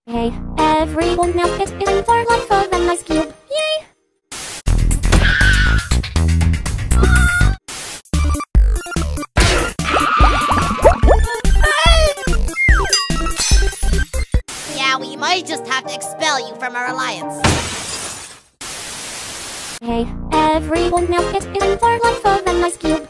Hey, everyone, now it's in for life of a nice cube. Yay! Yeah, we might just have to expel you from our alliance. Hey, everyone, now it's in for life of a nice cube.